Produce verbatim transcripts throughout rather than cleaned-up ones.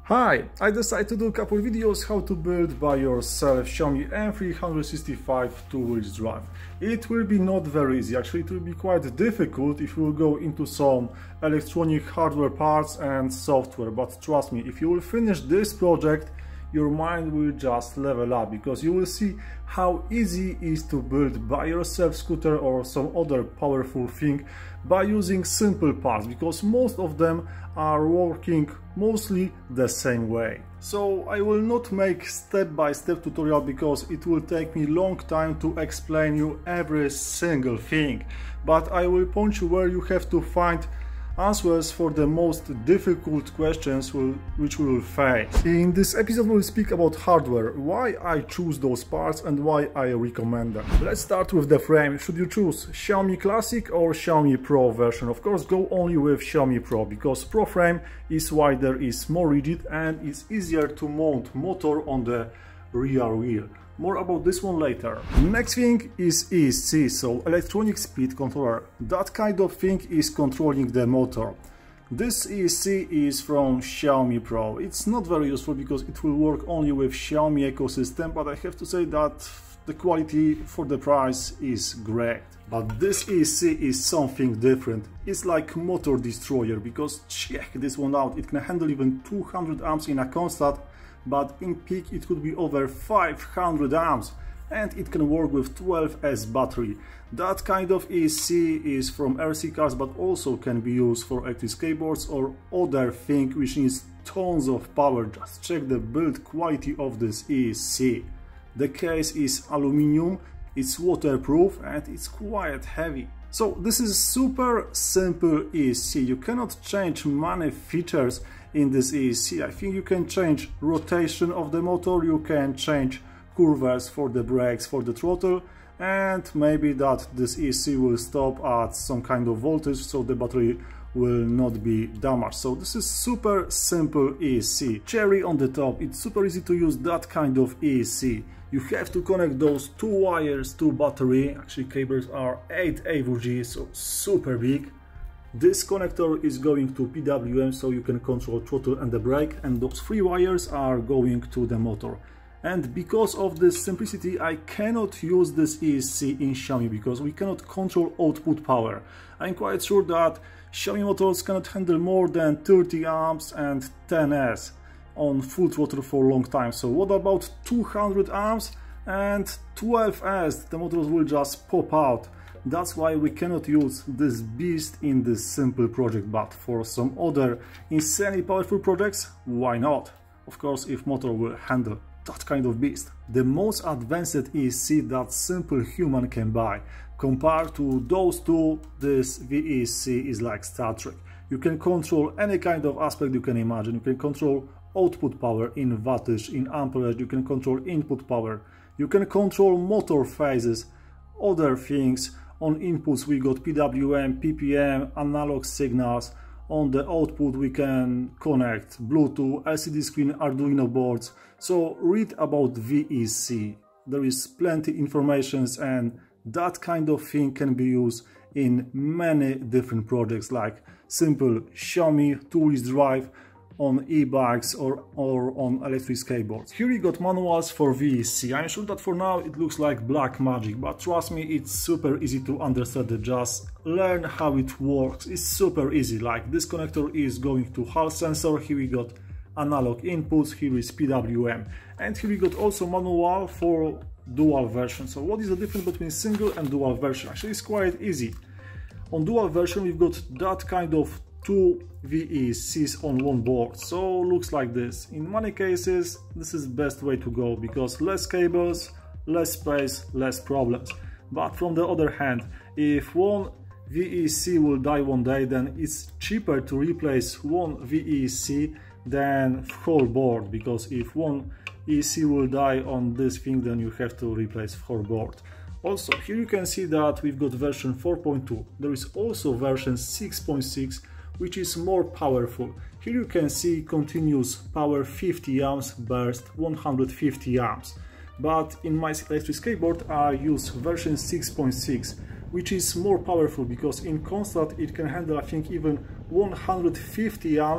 Hi, I decided to do a couple videos how to build by yourself Xiaomi M three sixty-five two-wheel drive. It will be not very easy, actually it will be quite difficult if you will go into some electronic hardware parts and software, but trust me, if you will finish this project, your mind will just level up, because you will see how easy it is to build by yourself scooter or some other powerful thing by using simple parts, because most of them are working mostly the same way. So I will not make step-by-step tutorial, because it will take me long time to explain you every single thing, but I will point you where you have to find answers for the most difficult questions will, which we will face. In this episode we will speak about hardware, why I choose those parts and why I recommend them. Let's start with the frame. Should you choose Xiaomi Classic or Xiaomi Pro version? Of course, go only with Xiaomi Pro, because Pro frame is wider, is more rigid and it's easier to mount motor on the rear wheel. More about this one later. Next thing is E S C, so electronic speed controller. That kind of thing is controlling the motor. This E S C is from Xiaomi Pro. It's not very useful because it will work only with Xiaomi ecosystem, but I have to say that the quality for the price is great. But this E S C is something different. It's like motor destroyer, because check this one out. It can handle even two hundred amps in a constant, but in peak it could be over five hundred amps, and it can work with twelve S battery. That kind of E S C is from R C cars, but also can be used for electric skateboards or other thing which needs tons of power. Just check the build quality of this E S C. The case is aluminum, it's waterproof and it's quite heavy. So this is super simple E S C. You cannot change many features in this E S C. I think you can change rotation of the motor, you can change curves for the brakes, for the throttle, and maybe that this E S C will stop at some kind of voltage, so the battery will not be damaged. So this is super simple E S C. Cherry on the top, it's super easy to use that kind of E S C. You have to connect those two wires to battery. Actually cables are eight A W D, so super big. This connector is going to P W M, so you can control throttle and the brake, and those three wires are going to the motor. And because of this simplicity, I cannot use this E S C in Xiaomi, because we cannot control output power. I'm quite sure that Xiaomi motors cannot handle more than thirty amps and ten S on full throttle for a long time. So what about two hundred amps and twelve S? The motors will just pop out. That's why we cannot use this beast in this simple project, but for some other insanely powerful projects, why not? Of course, if motor will handle that kind of beast. The most advanced E S C that simple human can buy. Compared to those two, this V E S C is like Star Trek. You can control any kind of aspect you can imagine. You can control output power in wattage, in amperage, you can control input power, you can control motor phases, other things. On inputs we got P W M, P P M, analog signals. On the output we can connect Bluetooth, L C D screen, Arduino boards. So read about V E S C. There is plenty informations, and that kind of thing can be used in many different projects, like simple Xiaomi two-wheel drive on e-bikes or, or on electric skateboards. Here we got manuals for V E S C. I'm sure that for now it looks like black magic, but trust me, it's super easy to understand. Just learn how it works. It's super easy. Like this connector is going to Hall sensor. Here we got analog inputs. Here is P W M, and here we got also manual for dual version. So what is the difference between single and dual version? Actually, it's quite easy. On dual version we've got that kind of two V E S Cs on one board, so looks like this. In many cases this is best way to go, because less cables, less space, less problems. But from the other hand, if one V E S C will die one day, then it's cheaper to replace one V E S C than whole board, because if one E S C will die on this thing, then you have to replace whole board. Also, here you can see that we've got version four point two. There is also version six point six, which is more powerful. Here you can see continuous power fifty amps, burst one hundred fifty amps. But in my electric skateboard I use version six point six, which is more powerful, because in constant it can handle I think even one hundred fifty amps,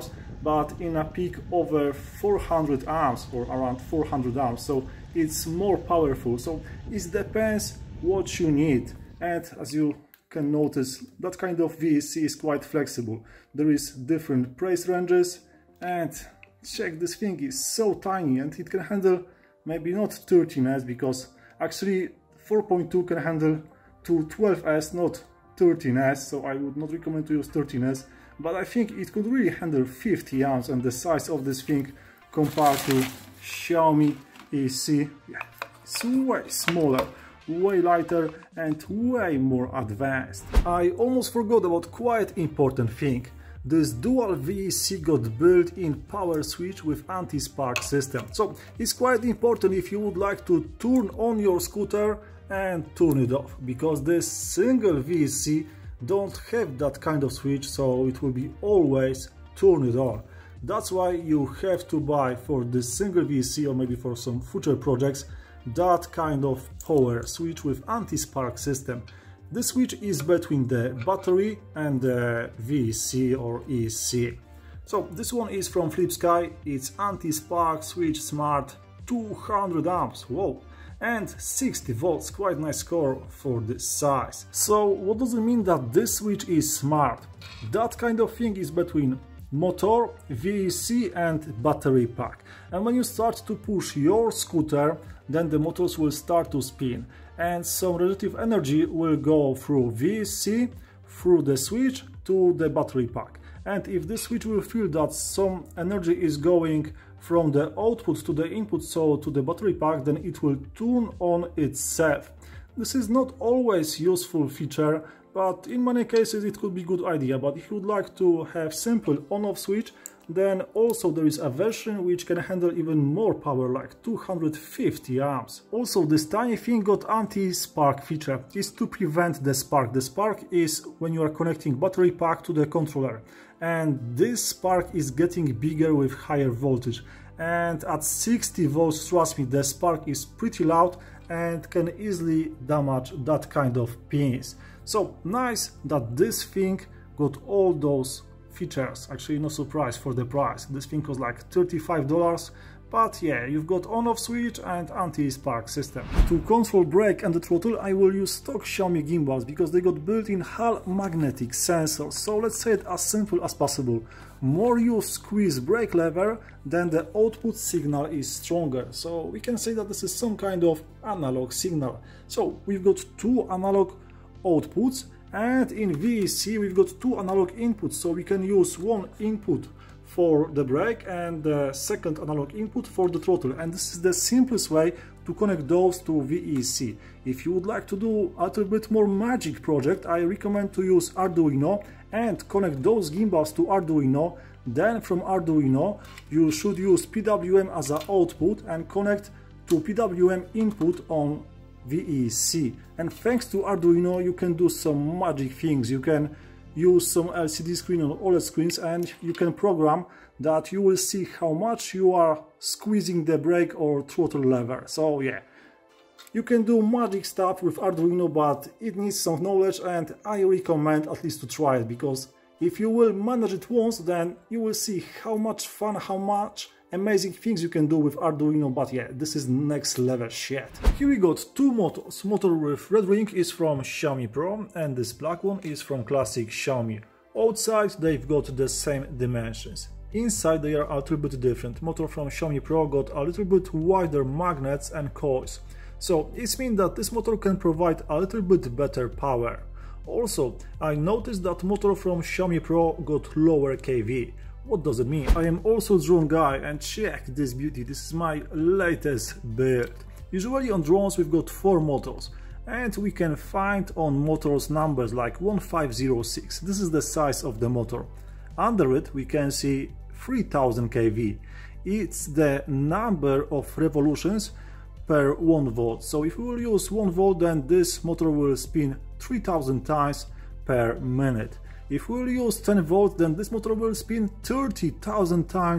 but in a peak over four hundred amps or around four hundred amps, so it's more powerful. So it depends what you need, and as you can notice, that kind of V E C is quite flexible. There is different price ranges, and check, this thing is so tiny and it can handle maybe not thirteen S, because actually four point two can handle to twelve S, not thirteen S, so I would not recommend to use thirteen S, but I think it could really handle fifty amps, and the size of this thing compared to Xiaomi E C, yeah, it's way smaller, way lighter and way more advanced. I almost forgot about quite important thing. This dual V E C got built in power switch with anti-spark system. So it's quite important if you would like to turn on your scooter and turn it off, because this single V E C don't have that kind of switch, so it will be always turn it on. That's why you have to buy for this single V E C, or maybe for some future projects, that kind of power switch with anti-spark system. The switch is between the battery and the V E C or E C. So this one is from Flipsky, it's anti-spark switch smart, two hundred amps, whoa, and sixty volts, quite nice score for this size. So what does it mean that this switch is smart? That kind of thing is between motor, V E C and battery pack. And when you start to push your scooter, then the motors will start to spin, and some relative energy will go through V E C, through the switch to the battery pack. And if the switch will feel that some energy is going from the output to the input, so to the battery pack, then it will turn on itself. This is not always useful feature, but in many cases it could be a good idea. But if you would like to have simple on-off switch, then also there is a version which can handle even more power, like two hundred fifty amps. Also, this tiny thing got anti-spark feature. Is to prevent the spark. The spark is when you are connecting battery pack to the controller, and this spark is getting bigger with higher voltage. And at sixty volts, trust me, the spark is pretty loud and can easily damage that kind of pins. So nice that this thing got all those features. Actually, no surprise for the price. This thing was like thirty-five dollars, but yeah, you've got on-off switch and anti-spark system. To control brake and the throttle, I will use stock Xiaomi gimbals, because they got built-in Hall magnetic sensors. So let's say it as simple as possible. More you squeeze brake lever, then the output signal is stronger. So we can say that this is some kind of analog signal. So we've got two analog outputs, and in V E C we've got two analog inputs, so we can use one input for the brake and the second analog input for the throttle, and this is the simplest way to connect those to V E C. If you would like to do a little bit more magic project, I recommend to use Arduino and connect those gimbals to Arduino. Then from Arduino you should use P W M as an output and connect to P W M input on V E C, and thanks to Arduino you can do some magic things. You can use some L C D screen or OLED screens, and you can program that you will see how much you are squeezing the brake or throttle lever. So yeah, you can do magic stuff with Arduino, but it needs some knowledge, and I recommend at least to try it, because if you will manage it once, then you will see how much fun, how much amazing things you can do with Arduino. But yeah, this is next level shit. Here we got two motors. Motor with red ring is from Xiaomi Pro, and this black one is from classic Xiaomi. Outside they've got the same dimensions. Inside they are a little bit different. Motor from Xiaomi Pro got a little bit wider magnets and coils. So it means that this motor can provide a little bit better power. Also, I noticed that motor from Xiaomi Pro got lower K V. What does it mean? I am also a drone guy, and check this beauty, this is my latest build. Usually on drones we've got four motors, and we can find on motors numbers like one five zero six. This is the size of the motor. Under it we can see three thousand K V. It's the number of revolutions per one volt. So if we will use one volt, then this motor will spin three thousand times per minute. If we will use ten volts, then this motor will spin thirty thousand times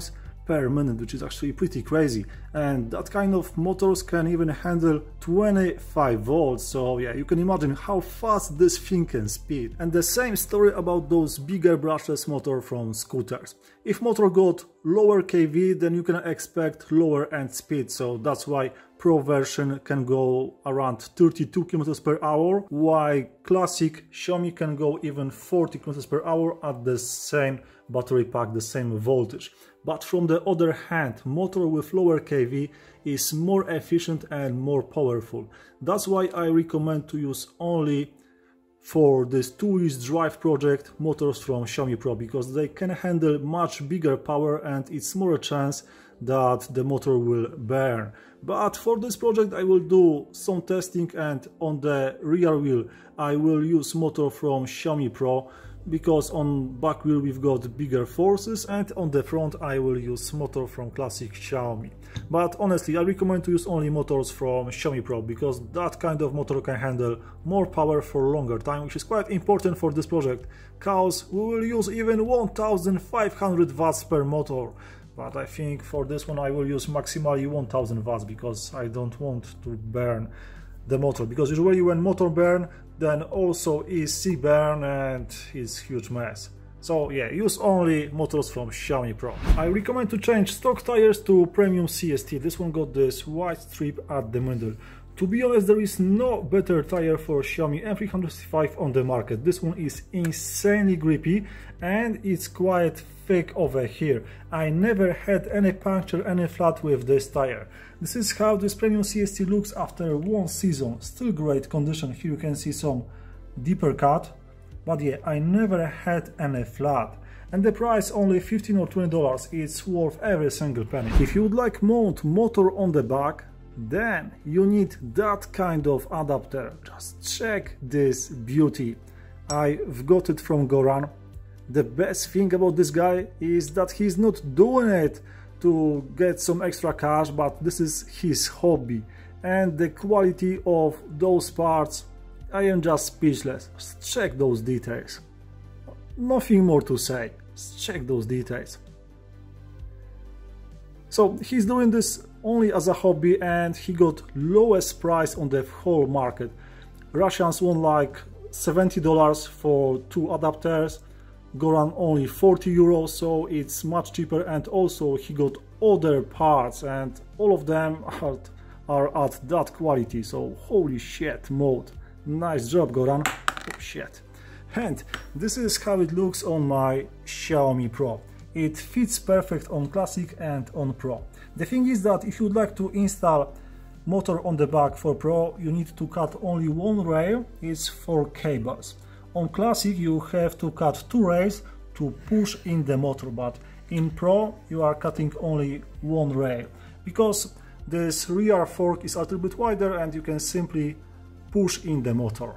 per minute, which is actually pretty crazy, and that kind of motors can even handle twenty-five volts, so yeah, you can imagine how fast this thing can speed. And the same story about those bigger brushless motor from scooters. If motor got lower K V, then you can expect lower end speed, so that's why Pro version can go around thirty-two kilometers per hour, while classic Xiaomi can go even forty kilometers per hour at the same battery pack, the same voltage. But from the other hand, motor with lower K V is more efficient and more powerful. That's why I recommend to use only for this two-wheel drive project motors from Xiaomi Pro, because they can handle much bigger power and it's more a chance that the motor will burn. But for this project I will do some testing, and on the rear wheel I will use motor from Xiaomi Pro, because on back wheel we've got bigger forces, and on the front I will use motor from classic Xiaomi. But honestly, I recommend to use only motors from Xiaomi Pro, because that kind of motor can handle more power for longer time, which is quite important for this project, cause we will use even one thousand five hundred watts per motor. But I think for this one I will use maximally one thousand watts, because I don't want to burn the motor, because usually when motor burn, then also E C burn, and it's huge mess. So yeah, use only motors from Xiaomi Pro. I recommend to change stock tires to premium C S T. This one got this white strip at the middle. To be honest, there is no better tire for Xiaomi M three sixty-five on the market. This one is insanely grippy and it's quite thick over here. I never had any puncture, any flat with this tire. This is how this premium C S T looks after one season. Still great condition. Here you can see some deeper cut, but yeah, I never had any flat. And the price only fifteen or twenty dollars. It's worth every single penny. If you would like mount motor on the back, then you need that kind of adapter. Just check this beauty. I've got it from Goran. The best thing about this guy is that he's not doing it to get some extra cash, but this is his hobby. And the quality of those parts, I am just speechless. Just check those details. Nothing more to say. Just check those details. So he's doing this only as a hobby, and he got lowest price on the whole market. Russians want like seventy dollars for two adapters. Goran only forty euros, so it's much cheaper, and also he got other parts and all of them are, are at that quality, so holy shit mode. Nice job, Goran. Oh shit. And this is how it looks on my Xiaomi Pro. It fits perfect on Classic and on Pro. The thing is that if you'd like to install motor on the back for Pro, you need to cut only one rail. It's for cables. On Classic you have to cut two rails to push in the motor, but in Pro you are cutting only one rail, because this rear fork is a little bit wider and you can simply push in the motor.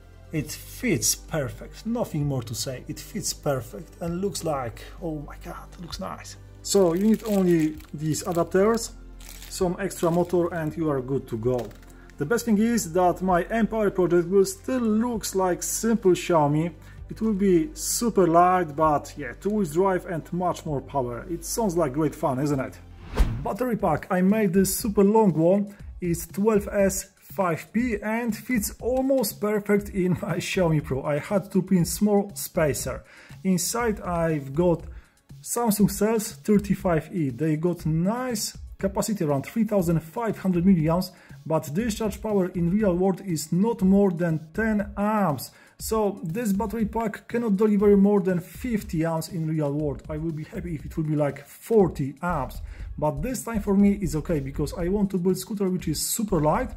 It fits perfect, nothing more to say. It fits perfect and looks like, oh my god, looks nice. So you need only these adapters, some extra motor, and you are good to go. The best thing is that my Empire project will still looks like simple Xiaomi. It will be super light, but yeah, two-wheel drive and much more power. It sounds like great fun, isn't it? Battery pack, I made this super long one. It's twelve S five P and fits almost perfect in my Xiaomi Pro. I had to pin small spacer. Inside I've got Samsung cells thirty-five E. They got nice capacity, around three thousand five hundred milliamps, but discharge power in real world is not more than ten amps. So this battery pack cannot deliver more than fifty amps in real world. I will be happy if it will be like forty amps. But this time for me is okay, because I want to build scooter which is super light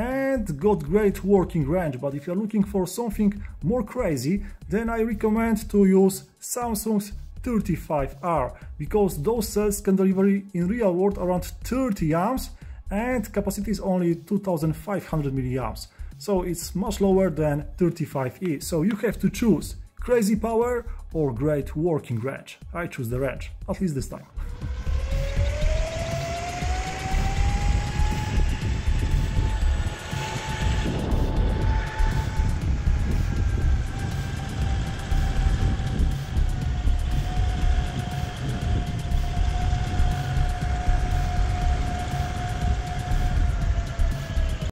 and got great working range. But if you're looking for something more crazy, then I recommend to use Samsung's thirty-five R, because those cells can deliver in real world around thirty amps and capacity is only two thousand five hundred milliamps. So it's much lower than thirty-five E. So you have to choose crazy power or great working range. I choose the range, at least this time.